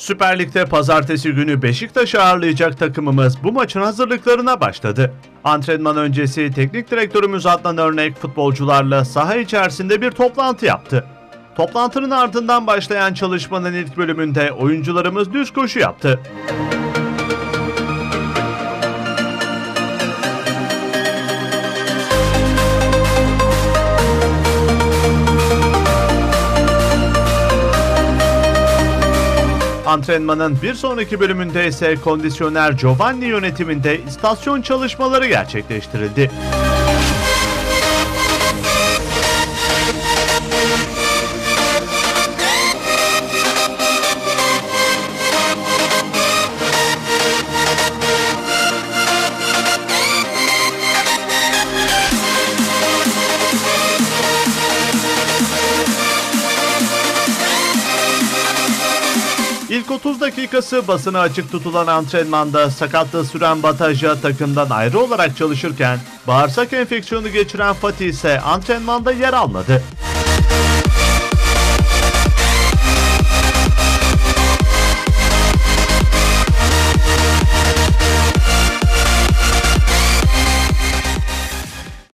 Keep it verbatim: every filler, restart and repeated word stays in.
Süper Lig'de pazartesi günü Beşiktaş'ı ağırlayacak takımımız bu maçın hazırlıklarına başladı. Antrenman öncesi teknik direktörümüz Adnan Örnek futbolcularla saha içerisinde bir toplantı yaptı. Toplantının ardından başlayan çalışmanın ilk bölümünde oyuncularımız düz koşu yaptı. Antrenmanın bir sonraki bölümünde ise kondisyoner Giovanni yönetiminde istasyon çalışmaları gerçekleştirildi. İlk otuz dakikası basına açık tutulan antrenmanda sakatlığı süren Bataja takımdan ayrı olarak çalışırken bağırsak enfeksiyonu geçiren Fatih ise antrenmanda yer almadı.